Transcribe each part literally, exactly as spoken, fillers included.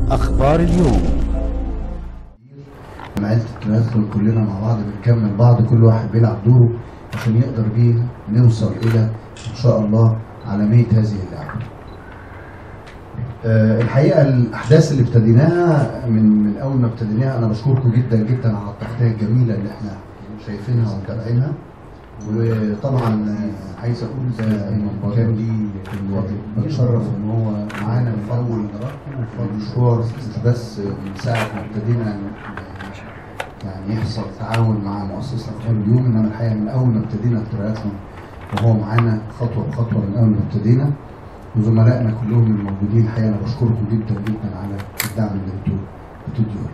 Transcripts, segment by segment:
أخبار اليوم. مع عيلة التراث كلنا مع بعض بنكمل بعض، كل واحد بيلعب دوره عشان يقدر بيه نوصل إلى إن شاء الله عالمية هذه اللعبة. أه الحقيقة الأحداث اللي ابتديناها من من أول ما ابتديناها أنا بشكركم جدا جدا على التغطية الجميلة اللي احنا شايفينها ومتابعينها. وطبعا عايز اقول ده ايمن كان لي بتشرف ان هو معانا من اول المشوار، مش بس من ساعه ما ابتدينا يعني يحصل تعاون مع مؤسسه اخبار اليوم، انما الحقيقه من اول ما ابتدينا التراثون وهو معانا خطوه بخطوه من اول ما ابتدينا، وزملائنا كلهم الموجودين. الحقيقه انا بشكركم جدا جدا على الدعم اللي انتوا بتدوه.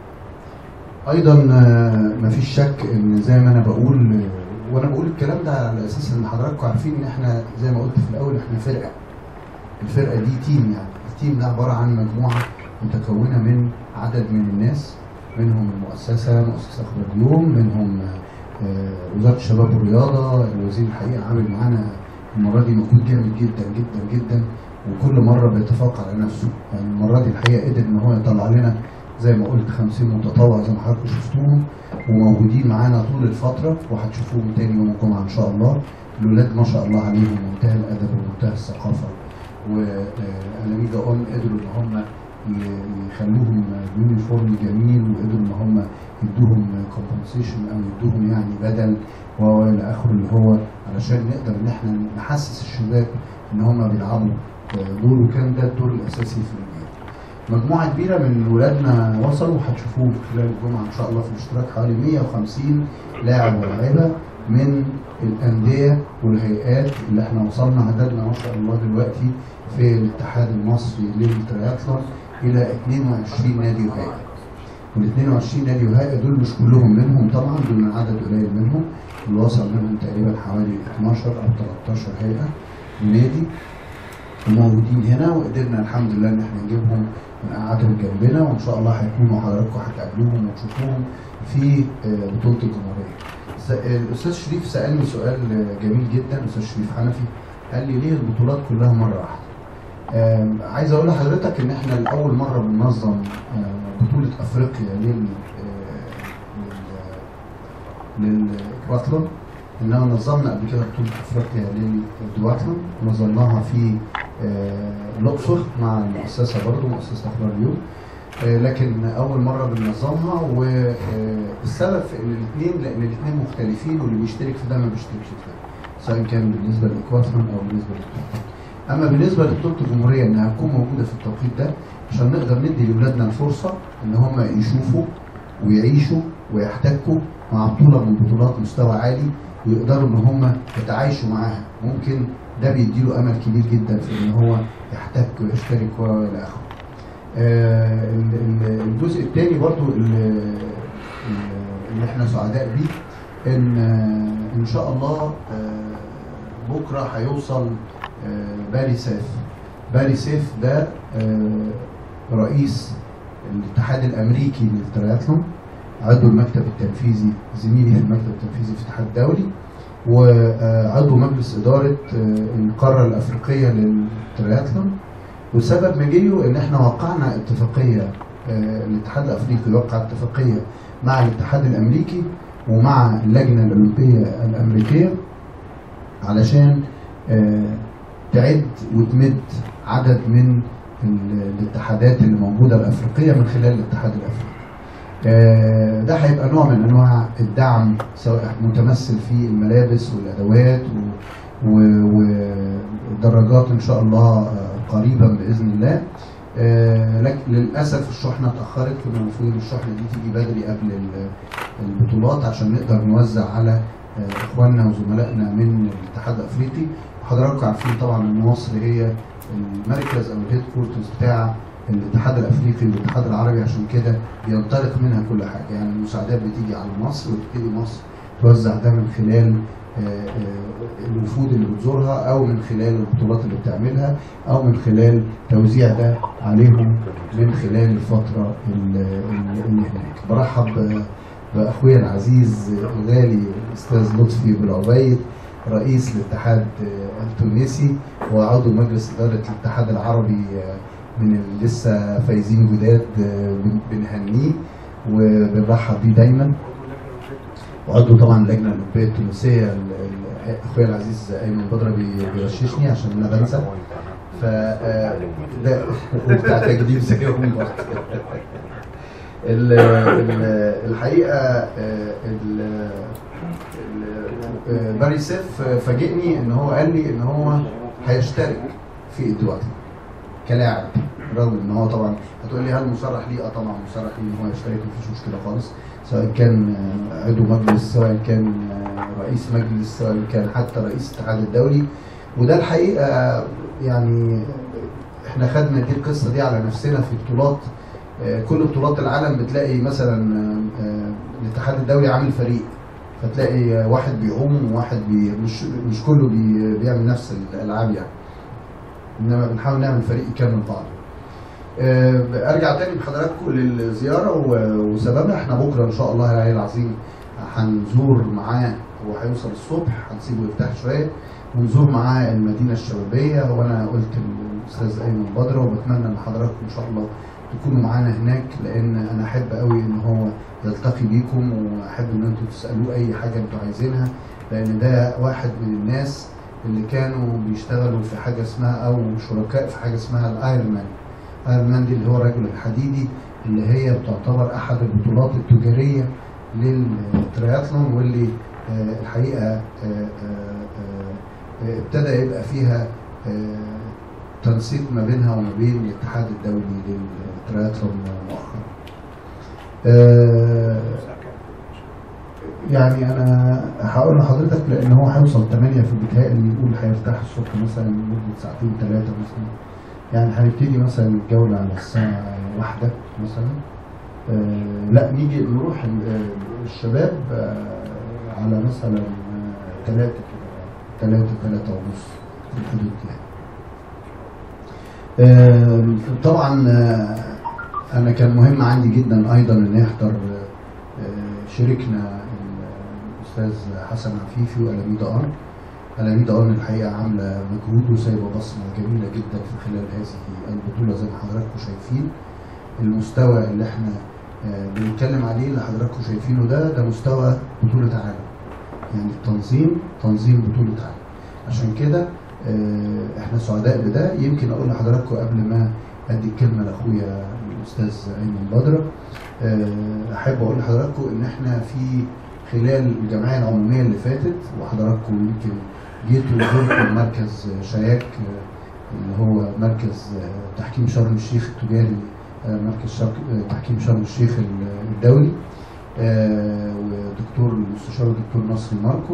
ايضا مفيش شك ان زي ما انا بقول، وانا بقول الكلام ده على اساس ان حضراتكم عارفين ان احنا زي ما قلت في الاول احنا فرقه. الفرقه دي تيم، يعني التيم ده عباره عن مجموعه متكونه من عدد من الناس، منهم المؤسسه مؤسسه اخبار اليوم، منهم وزاره الشباب والرياضه. الوزير الحقيقه عامل معانا المره دي مجهود جامد جدا جدا جدا، وكل مره بيتفوق على نفسه. يعني المره دي الحقيقه قدر ان هو يطلع لنا زي ما قلت خمسين متطوع زي ما حضراتكم شفتوهم، وموجودين معانا طول الفتره، وهتشوفوهم تاني يوم الجمعه ان شاء الله. الولاد ما شاء الله عليهم منتهى الادب ومنتهى الثقافه، والاميجا اون قدروا ان هم يخلوهم يونيفورم جميل، وقدروا ان هم يدوهم كومبنسيشن او يدوهم يعني بدل والى اخره، اللي هو علشان نقدر ان احنا نحسس الشباب ان هم بيلعبوا دور، وكان ده الدور الاساسي في الجيل. مجموعه كبيره من ولادنا وصلوا، وهتشوفوهم خلال الجمعه ان شاء الله في الاشتراك حوالي مية وخمسين لاعب ولاعيبه من الانديه والهيئات اللي احنا وصلنا عددنا ما شاء الله دلوقتي في الاتحاد المصري للترياثلون الى اتنين وعشرين نادي وهيئه. وال اتنين وعشرين نادي وهيئه دول مش كلهم منهم طبعا، دول من عدد قليل منهم، اللي وصل منهم تقريبا حوالي اتناشر او تلتاشر هيئه ونادي موجودين هنا، وقدرنا الحمد لله ان احنا نجيبهم ونقعدهم جنبنا، وان شاء الله هيكونوا حضراتكم هتقابلوهم وتشوفوهم في بطوله الجمهوريه. الاستاذ شريف سالني سؤال جميل جدا، الاستاذ شريف حنفي قال لي ليه البطولات كلها مره واحده؟ عايز اقول لحضرتك ان احنا لاول مره بننظم بطوله افريقيا لل للدواتلون، انما نظمنا قبل كده بطوله افريقيا للدواتلون، نظمناها في الاقصر مع المؤسسه برضه مؤسسه اخبار اليوم، لكن اول مره بننظمها. والسبب في ان الاثنين لان الاثنين مختلفين، واللي بيشترك في ده ما بيشتركش في ده، سواء كان بالنسبه للاكواتلون او بالنسبه للتوقيت. اما بالنسبه لبطوله الجمهوريه انها تكون موجوده في التوقيت ده عشان نقدر ندي لاولادنا الفرصه ان هم يشوفوا ويعيشوا ويحتكوا مع بطوله من بطولات مستوى عالي، ويقدروا ان هم يتعايشوا معاها. ممكن ده بيديله امل كبير جدا في ان هو يحتك ويشترك والى اخره. آه الجزء الثاني برضو اللي, اللي احنا سعداء بيه ان ان شاء الله آه بكره هيوصل آه باري سيف. باري سيف ده آه رئيس الاتحاد الامريكي للترياثلون، عضو المكتب التنفيذي، زميلي في المكتب التنفيذي في الاتحاد الدولي، وعضو مجلس اداره القاره الافريقيه للترياثلون. وسبب مجيه ان احنا وقعنا اتفاقيه، الاتحاد الافريقي وقع اتفاقيه مع الاتحاد الامريكي ومع اللجنه الاولمبيه الامريكيه علشان تعد وتمد عدد من الاتحادات اللي موجوده الافريقيه من خلال الاتحاد الافريقي. ده هيبقى نوع من انواع الدعم، سواء متمثل في الملابس والادوات والدراجات ان شاء الله قريبا باذن الله. لكن للاسف الشحنه اتاخرت، كنا المفروض الشحنه دي تيجي بدري قبل البطولات عشان نقدر نوزع على اخواننا وزملائنا من الاتحاد الافريقي. وحضراتكم عارفين طبعا ان مصر هي المركز او الهيد كورترز بتاع الاتحاد الافريقي والاتحاد العربي، عشان كده بينطلق منها كل حاجه. يعني المساعدات بتيجي على مصر، وتبتدي مصر توزع ده من خلال الوفود اللي بتزورها، او من خلال البطولات اللي بتعملها، او من خلال توزيع ده عليهم من خلال الفتره اللي هناك. برحب باخويا العزيز الغالي الاستاذ لطفي بالعبيد، رئيس الاتحاد التونسي وعضو مجلس اداره الاتحاد العربي من لسه فايزين جداد بنهنيه وبنرحب بيه دايما. وعضو طبعا اللجنه الاولمبيه التونسيه اخويا العزيز ايمن بدره بيغششني عشان انا بنسى. ف ده بتاع تجديد زيهم برضه. الحقيقه باري سيف فاجئني ان هو قال لي ان هو هيشترك في ادواتي كلاعب، رغم ان هو طبعا هتقول لي هل مصرح ليه؟ اه طبعا مصرح ليه ان هو يشترك، مفيش مشكله خالص، سواء كان عضو مجلس، سواء كان رئيس مجلس، سواء كان حتى رئيس الاتحاد الدولي. وده الحقيقه يعني احنا خدنا دي القصه دي على نفسنا في بطولات، كل بطولات العالم بتلاقي مثلا الاتحاد الدولي عامل فريق، فتلاقي واحد بيعوم وواحد بي مش مش كله بي بيعمل نفس الالعاب يعني، انما بنحاول نعمل فريق يكمل بعضه. ارجع تاني بحضراتكم للزياره وسببها. احنا بكره ان شاء الله العلي العظيم هنزور معاه، هو هيوصل الصبح هنسيبه يرتاح شويه ونزور معاه المدينه الشبابيه. وانا قلت للاستاذ ايمن بدره وبتمنى ان حضراتكم ان شاء الله تكونوا معانا هناك، لان انا احب قوي ان هو يلتقي بيكم، واحب ان انتم تسالوه اي حاجه انتم عايزينها، لان ده واحد من الناس اللي كانوا بيشتغلوا في حاجه اسمها او شركاء في حاجه اسمها الايرون مان. ايرون مان دي اللي هو الرجل الحديدي، اللي هي بتعتبر احد البطولات التجاريه للترياثلون، واللي الحقيقه ابتدى يبقى فيها تنسيق ما بينها وما بين الاتحاد الدولي للترياثلون مؤخرا. يعني انا هقول لحضرتك لان هو هيوصل ثمانية في بيتهيألي يقول هيرتاح الصبح مثلا لمده ساعتين ثلاثه مثلا، يعني هنبتدي مثلا الجوله على الساعه واحدة مثلا. آه لا نيجي نروح الشباب آه على مثلا ثلاثة ثلاثة ثلاثة ونص في الحدود دي. آه طبعا آه انا كان مهم عندي جدا ايضا ان يحضر آه شريكنا الاستاذ حسن عفيفي والاميده ارن. الاميده ارن الحقيقه عامله مجهود وسايبه بصمه جميله جدا في خلال هذه البطوله زي ما حضراتكم شايفين. المستوى اللي احنا آه بنتكلم عليه اللي حضراتكم شايفينه ده ده مستوى بطوله عالم، يعني التنظيم تنظيم بطوله عالم. عشان كده آه احنا سعداء بده. يمكن اقول لحضراتكم قبل ما ادي الكلمه لاخويا الاستاذ ايمن بدره، آه احب اقول لحضراتكم ان احنا في خلال الجمعيه العموميه اللي فاتت، وحضراتكم يمكن جيتوا زرتوا مركز شياك اللي هو مركز تحكيم شرم الشيخ التجاري، مركز تحكيم شرم الشيخ الدولي، ودكتور المستشار الدكتور نصر ماركو.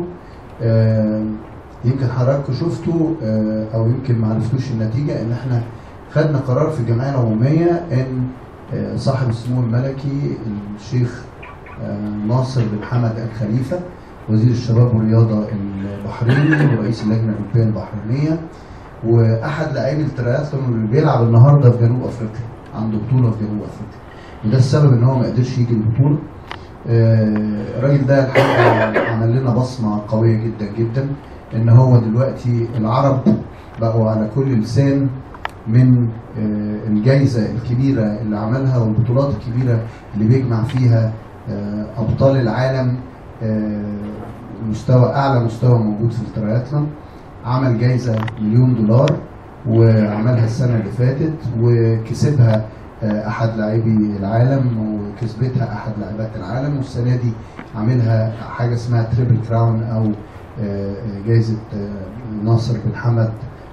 يمكن حضراتكم شفتوا او يمكن ما عرفتوش النتيجه، ان احنا خدنا قرار في الجمعيه العموميه ان صاحب السمو الملكي الشيخ ناصر بن حمد الخليفه وزير الشباب والرياضه البحريني ورئيس اللجنه الاولمبيه البحرينيه واحد لاعبي الترياثلون اللي بيلعب النهارده في جنوب افريقيا، عنده بطوله في جنوب افريقيا، وده السبب ان هو ما قدرش يجي البطوله. الراجل ده الحقيقه عمل لنا بصمه قويه جدا جدا، ان هو دلوقتي العرب بقوا على كل لسان من الجائزه الكبيره اللي عملها والبطولات الكبيره اللي بيجمع فيها ابطال العالم، مستوى اعلى مستوى موجود في الترياثلون. عمل جائزه مليون دولار وعملها السنه اللي فاتت، وكسبها احد لاعبي العالم وكسبتها احد لاعبات العالم، والسنه دي عاملها حاجه اسمها تريبل كراون او جائزه ناصر بن حمد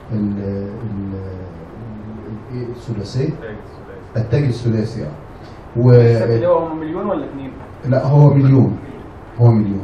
الثلاثي، التاج الثلاثي. و هو مليون ولا اتنين؟ لا هو مليون، هو مليون.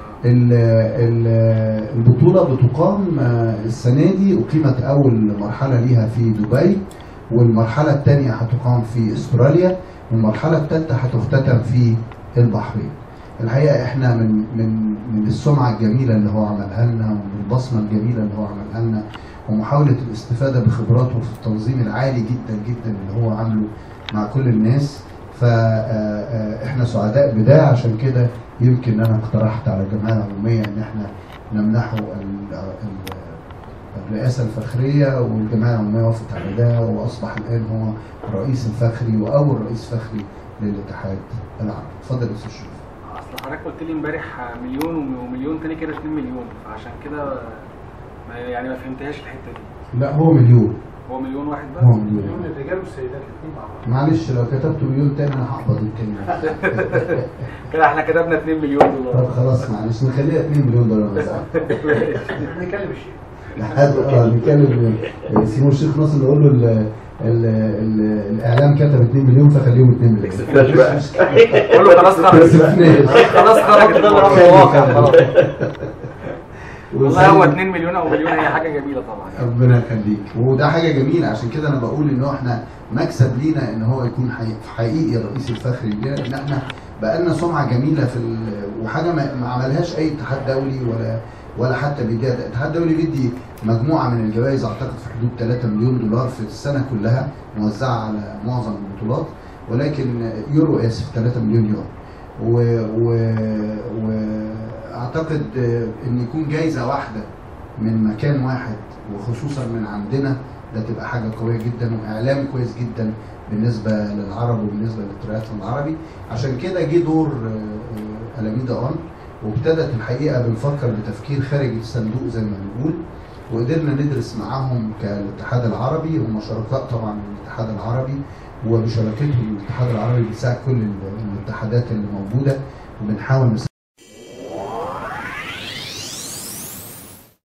البطولة بتقام السنة دي، أقيمت أول مرحلة ليها في دبي، والمرحلة الثانية هتقام في استراليا، والمرحلة الثالثة هتختتم في البحرين. الحقيقة احنا من من من السمعة الجميلة اللي هو عملها لنا، ومن البصمة الجميلة اللي هو عملها لنا، ومحاولة الاستفادة بخبراته في التنظيم العالي جدا جدا اللي هو عامله مع كل الناس، فاحنا سعداء بده. عشان كده يمكن انا اقترحت على الجمعيه العموميه ان احنا نمنحه الرئاسه الفخريه، والجمعيه العموميه وافقت على ده، واصبح الان هو الرئيس الفخري واول رئيس فخري للاتحاد العربي. اتفضل يا استاذ شريف. اصل حضرتك قلت لي امبارح مليون ومليون تاني كده اتنين مليون، فعشان كده يعني ما فهمتهاش الحته دي. لا هو مليون. هو مليون واحد بس؟ هو مليون. مليون الرجال والسيدات الاثنين مع بعض. معلش لو كتبت مليون تاني انا هقبض الكلمه. كده احنا كتبنا اتنين مليون دولار. طب خلاص معلش نخليها اتنين مليون دولار بس. نكلم الشيخ. لحد اه نتكلم سيمون الشيخ ناصر نقول له ال ال ال الاعلام كتب اتنين مليون فخليهم اتنين مليون. قول له خلاص خرج. خلاص خرج الواقع خلاص. والله هو اتنين مليون او مليون هي حاجه جميله طبعا. ربنا يخليك، وده حاجه جميله، عشان كده انا بقول ان احنا مكسب لينا ان هو يكون حقيقي الرئيس الفخري لينا، لان احنا بقى لنا سمعه جميله في وحاجه ما عملهاش اي اتحاد دولي ولا ولا حتى بيديها. الاتحاد الدولي بيدي مجموعه من الجوائز اعتقد في حدود ثلاثة مليون دولار في السنه كلها موزعه على معظم البطولات، ولكن يورو اسف ثلاثة مليون يورو. و, و, و اعتقد ان يكون جايزه واحده من مكان واحد وخصوصا من عندنا ده تبقى حاجه قويه جدا واعلام كويس جدا بالنسبه للعرب وبالنسبه للتراث العربي. عشان كده جه دور ألاميدا اون، وابتدت الحقيقه بنفكر بتفكير خارج الصندوق زي ما بنقول، وقدرنا ندرس معاهم كالاتحاد العربي. هم شركاء طبعا من الاتحاد العربي، وبشراكتهم الاتحاد العربي بيساعد كل الاتحادات اللي موجوده، وبنحاول